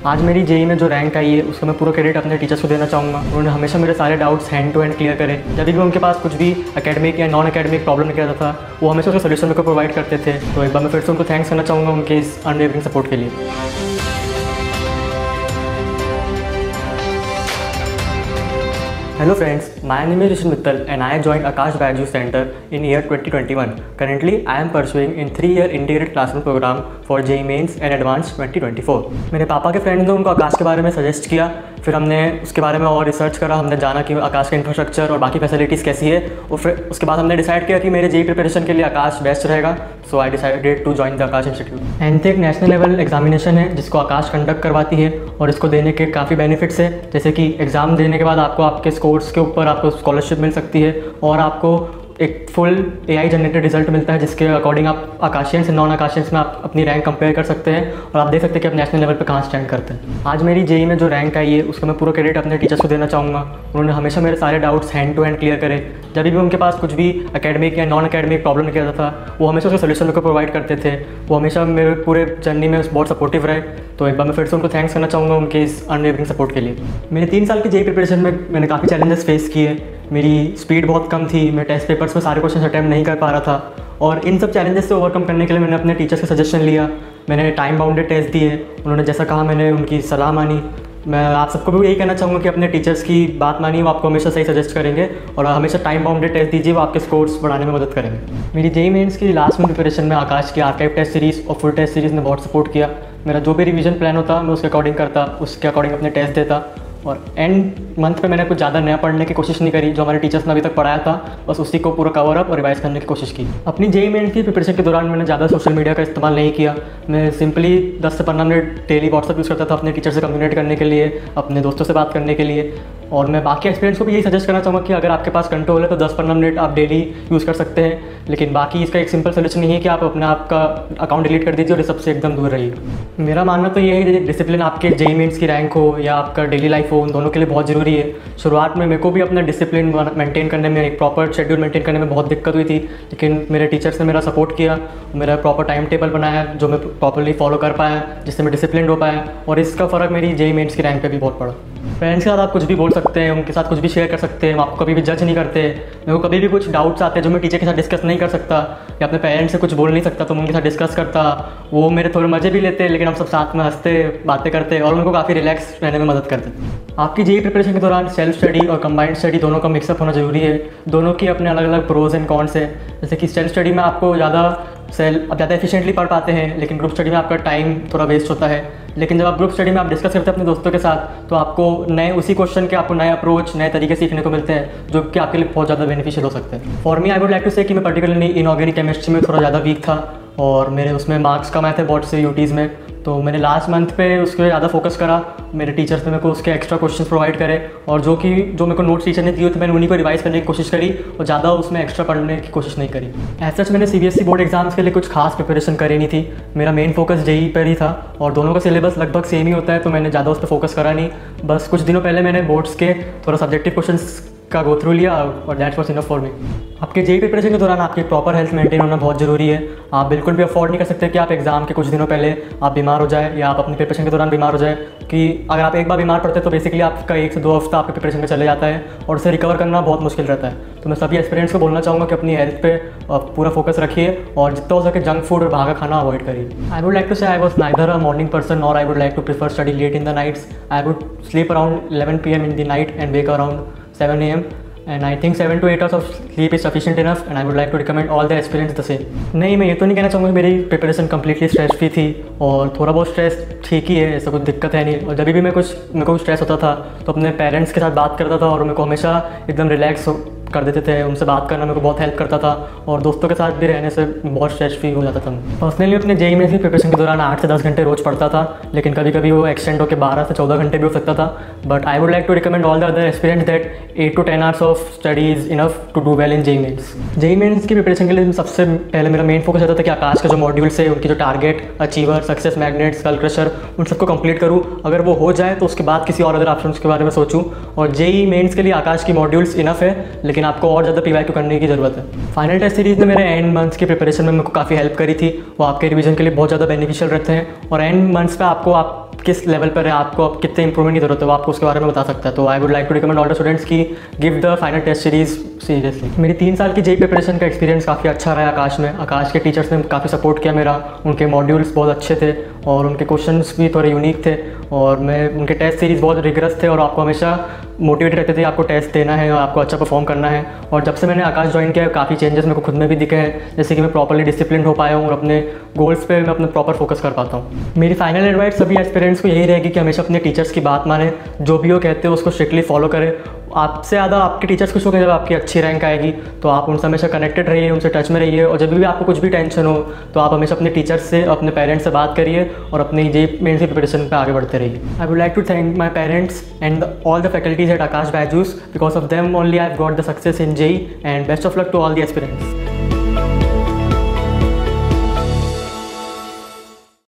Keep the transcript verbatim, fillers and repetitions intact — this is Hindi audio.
आज मेरी जेई में जो रैंक आई है उसका मैं पूरा क्रेडिट अपने टीचर्स को देना चाहूँगा। उन्होंने हमेशा मेरे सारे doubts hand to hand clear करे। जब भी उनके पास कुछ भी एकेडमिक या नॉन एकेडमिक प्रॉब्लम निकल रहा था वो हमेशा उसका सोल्यूशन मेरे को प्रोवाइड करते थे। तो एक बार मैं फिर से उनको थैंक्स करना चाहूँगा उनके इस अनवेवरिंग सपोर्ट के लिए। Hello friends, my name is Rishan Mittal and I joined Akash Biju Center in year twenty twenty-one. Currently, I am pursuing in three-year integrated classroom program for J E E Mains and Advanced twenty twenty-four. मेरे पापा के फ्रेंड ने उनको आकाश के बारे में सजेस्ट किया, फिर हमने उसके बारे में और रिसर्च करा। हमने जाना कि आकाश का इंफ्रास्ट्रक्चर और बाकी फैसिलिटीज़ कैसी है और फिर उसके बाद हमने डिसाइड किया कि मेरे जेई प्रिपरेशन के लिए आकाश बेस्ट रहेगा। So I decided to join the Aakash institute. And एक नेशनल लेवल एग्जामिनेशन है जिसको आकाश कंडक्ट करवाती है और इसको देने के काफ़ी बेनिफिट्स है, जैसे कि एग्ज़ाम देने के बाद आपको आपके स्कोर्स के ऊपर आपको स्कॉलरशिप मिल सकती है और आपको एक फुल एआई जनरेटेड रिजल्ट मिलता है जिसके अकॉर्डिंग आप आकाशियंस और नॉन आकाशियंस में आप अपनी रैंक कंपेयर कर सकते हैं और आप देख सकते हैं कि आप नेशनल लेवल पे कहाँ स्टैंड करते हैं। आज मेरी जेई में जो रैंक आई है उसका मैं पूरा क्रेडिट अपने टीचर्स को देना चाहूँगा। उन्होंने हमेशा मेरे सारे doubts hand to hand clear करे। जब भी उनके पास कुछ भी एकेडमिक या नॉन एकेडमिक प्रॉब्लम निकल रहा था वो हमेशा उसका सोल्यूशन मेरे को प्रोवाइड करते थे। वो हमेशा मेरे पूरे जर्नी में बहुत सपोर्टिव रहे। तो एक बार मैं फिर से उनको थैंक्स करना चाहूँगा उनके इस अनवेवरिंग सपोर्ट के लिए। मेरे तीन साल की जेई प्रिपरेशन में मैंने काफ़ी चैलेंजेस फेस किए। मेरी स्पीड बहुत कम थी, मैं टेस्ट पेपर्स में सारे क्वेश्चन अटैम्प्ट नहीं कर पा रहा था और इन सब चैलेंजेस से ओवरकम करने के लिए मैंने अपने टीचर्स का सजेशन लिया। मैंने टाइम बाउंडेड टेस्ट दिए, उन्होंने जैसा कहा मैंने उनकी सलाह मानी। मैं आप सबको भी यही कहना चाहूँगा कि अपने टीचर्स की बात मानिए, वो आपको हमेशा सही सजेस्ट करेंगे और हमेशा टाइम बाउंडेड टेस्ट दीजिए, वो आपके स्कोर्स बढ़ाने में मदद करेंगे। मेरी जेई मेंस की लास्ट में प्रिपरेशन में आकाश की आर्काइव टेस्ट सीरीज़ और फुल टेस्ट सीरीज़ ने बहुत सपोर्ट किया। मेरा जो भी रिवीजन प्लान होता मैं उसके अकॉर्डिंग करता, उसके अकॉर्डिंग अपने टेस्ट देता और एंड मंथ पे मैंने कुछ ज़्यादा नया पढ़ने की कोशिश नहीं करी। जो हमारे टीचर्स ने अभी तक पढ़ाया था बस उसी को पूरा कवर अप और रिवाइज करने की कोशिश की। अपनी जेई मेन की प्रिपरेशन के दौरान मैंने ज़्यादा सोशल मीडिया का इस्तेमाल नहीं किया। मैं सिंपली दस से पंद्रह मिनट डेली व्हाट्सअप यूज़ करता था अपने टीचर से कम्युनिकेट करने के लिए, अपने दोस्तों से बात करने के लिए। और मैं बाकी एक्सपीरियंस को भी यही सजेस्ट करना चाहूँगा कि अगर आपके पास कंट्रोल है तो दस पंद्रह मिनट आप डेली यूज़ कर सकते हैं, लेकिन बाकी इसका एक सिंपल सोल्यूशन नहीं है कि आप अपना आपका अकाउंट डिलीट कर दीजिए और इस सबसे एकदम दूर रहिए। मेरा मानना तो ये है डिसिप्लिन आपके जेई मेंस की रैंक हो या आपका डेली लाइफ हो, उन दोनों के लिए बहुत ज़रूरी है। शुरुआत में मेरे को भी अपना डिसिप्लिन मेंटेन करने में, एक प्रॉपर शेड्यूल मेंटेन करने में बहुत दिक्कत हुई थी, लेकिन मेरे टीचर्स ने मेरा सपोर्ट किया, मेरा प्रॉपर टाइम टेबल बनाया जो मैं प्रॉपरली फॉलो कर पाया, जिससे मैं डिसिप्लिन हो पाया और इसका फ़र्क मेरी जेई मेंस की रैंक पे भी बहुत पड़ा। पेरेंट्स के साथ आप कुछ भी बोल सकते हैं, उनके साथ कुछ भी शेयर कर सकते हैं, आपको कभी भी जज नहीं करते। मेरे को कभी भी कुछ डाउट्स आते हैं जो मैं टीचर के साथ डिस्कस नहीं कर सकता या अपने पेरेंट्स से कुछ बोल नहीं सकता तो मैं उनके साथ डिस्कस करता। वो मेरे थोड़े मज़े भी लेते लेकिन हम सब साथ में हंसते बातें करते और उनको काफ़ी रिलैक्स रहने में मदद करते। आपकी जेई प्रिपरेशन के दौरान सेल्फ स्टडी और कंबाइंड स्टडी दोनों का मिक्सअप होना ज़रूरी है। दोनों की अपने अलग अलग प्रोज एंड कॉन्स है। जैसे कि सेल्फ स्टडी में आपको ज़्यादा सेल आप ज़्यादा एफिशिएंटली पढ़ पाते हैं, लेकिन ग्रुप स्टडी में आपका टाइम थोड़ा वेस्ट होता है। लेकिन जब आप ग्रुप स्टडी में आप डिस्कस करते हैं अपने दोस्तों के साथ तो आपको नए उसी क्वेश्चन के आपको नए अप्रोच, नए तरीके सीखने को मिलते हैं जो कि आपके लिए बहुत ज़्यादा बेनिफिशियल हो सकते हैं। For me I would like to say कि मैं पर्टिकुलरली इनऑर्गेनिक केमिस्ट्री में थोड़ा ज़्यादा वीक था और मेरे उसमें मार्क्स कम आए थे बोर्ड से यूटीज़ में, तो मैंने लास्ट मंथ पे उस पर ज़्यादा फोकस करा। मेरे टीचर्स ने मेरे को उसके एक्स्ट्रा क्वेश्चंस प्रोवाइड करे और जो कि जो मेरे को नोट्स टीचर ने दिए थे मैंने उन्हीं को रिवाइज करने की कोशिश करी और ज़्यादा उसमें एक्स्ट्रा पढ़ने की कोशिश नहीं करी। एज सच मैंने सीबीएसई बोर्ड एग्जाम्स के लिए कुछ खास प्रिपरेशन करी नहीं थी। मेरा मेन फोकस जेई पर ही था और दोनों का सिलेबस लगभग सेम ही होता है, तो मैंने ज़्यादा उस पर फोकस करा नहीं। बस कुछ दिनों पहले मैंने बोर्ड्स के थोड़ा सब्जेक्टिव क्वेश्चंस का गो थ्रू लिया और that's was enough for me. आपके जेई प्रिपरेशन के दौरान आपकी प्रॉपर हेल्थ मेंटेन होना बहुत ज़रूरी है। आप बिल्कुल भी अफोर्ड नहीं कर सकते कि आप एग्जाम के कुछ दिनों पहले आप बीमार हो जाए या आप अपनी प्रिपरेशन के दौरान बीमार हो जाए, कि अगर आप एक बार बीमार पड़ते हैं तो बेसिकली आपका एक से दो हफ्ता आपके प्रिपरेशन में चले जाता है और उसे रिकवर करना बहुत मुश्किल रहता है। तो मैं सभी एस्पिरेंट्स को बोलना चाहूँगा कि अपनी हेल्थ पे पूरा फोकस रखिए और जितना हो सके जंक फूड और बाहर का खाना अवॉइड करिए। आई would like to say I was neither a morning person और I would like to prefer study late in the nights. I would sleep around eleven P M in the night and wake around seven A M and I think seven to eight hours of sleep is sufficient enough and I would like to recommend all the aspirants the same। नहीं, मैं ये तो नहीं कहना चाहूँगा मेरी प्रिपरेशन कम्प्लीटली स्ट्रेस फ्री थी और थोड़ा बहुत स्ट्रेस ठीक ही है, ऐसा कुछ दिक्कत है नहीं। और जब भी मैं कुछ मेरे को स्ट्रेस होता था तो अपने पेरेंट्स के साथ बात करता था और मेरे को हमेशा एकदम रिलैक्स कर देते थे। उनसे बात करना मेरे को बहुत हेल्प करता था और दोस्तों के साथ भी रहने से बहुत स्ट्रेस फ्री हो जाता था। पर्सनली अपने जेई में भी प्रिपरेशन के दौरान आठ से दस घंटे रोज़ पढ़ता था, लेकिन कभी कभी वो एक्सटेंड होकर बारह से चौदह घंटे भी हो सकता था। But I would like to recommend all the other aspirants that eight to ten hours of study is enough to do well in JEE Mains. JEE Mains की प्रिपरेशन के लिए सबसे पहले मेरा मेन फोकस रहता था कि आकाश का जो मॉड्यूल्स है उनकी जो target, achiever, success magnet, skull crusher, उन सबको कंप्लीट करूँ। अगर वो हो जाए तो उसके बाद किसी और अदर ऑप्शन के बारे में सोचूँ। और जेई मेंस के लिए आकाश की मॉड्यूल्स इनफ है, लेकिन आपको और ज़्यादा पीवाई क्यों करने की ज़रूरत है। फाइनल टेस्ट सीरीज़ ने मेरे एंड मंथ्स की प्रिपरेशन में मेरे को काफ़ी हेल्प करी थी। वो आपके रिवीजन के लिए बहुत ज़्यादा बेनिफिशियल रहते हैं और एंड मंथ्स पे आपको आप किस लेवल पर है, आपको अब कितने इंप्रूवमेंट की जरूरत है, वो आपको उसके बारे में बता सकता है। तो I would like to recommend all the students की give the final test series seriously. मेरी तीन साल की जेई प्रिपरेशन का एक्सपीरियंस काफ़ी अच्छा रहा आकाश में। आकाश के टीचर्स ने काफ़ी सपोर्ट किया मेरा, उनके मॉड्यूल्स बहुत अच्छे थे और उनके क्वेश्चंस भी थोड़े यूनिक थे, और मैं उनके टेस्ट सीरीज़ बहुत रिगरस थे और आपको हमेशा मोटिवेट रहते थे आपको टेस्ट देना है और आपको अच्छा परफॉर्म करना है। और जब से मैंने आकाश ज्वाइन किया काफ़ी चेंजेस मेरे को खुद में भी दिखे हैं, जैसे कि मैं प्रॉपर्ली डिसिप्लिन हो पाया हूँ और अपने गोल्स पे मैं अपने प्रॉपर फोकस कर पाता हूँ। मेरी फाइनल एडवाइस सभी एस्पिरेंट्स को यही रहेगी कि हमेशा अपने टीचर्स की बात माने, जो भी वो कहते हो उसको स्ट्रिक्टली फॉलो करें। आपसे ज़्यादा आपके टीचर्स कुछ होंगे, जब आपकी अच्छी रैंक आएगी तो आप उनसे हमेशा कनेक्टेड रहिए, उनसे टच में रहिए, और जब भी आपको कुछ भी टेंशन हो तो आप हमेशा अपने टीचर्स से, अपने पेरेंट्स से बात करिए और अपनी जे मेंस की प्रिपरेशन पे आगे बढ़ते रहिए। I would like to thank my parents and all the faculties at Aakash Byju's, because of them only I have got the success in JEE, and best of luck to all the aspirants.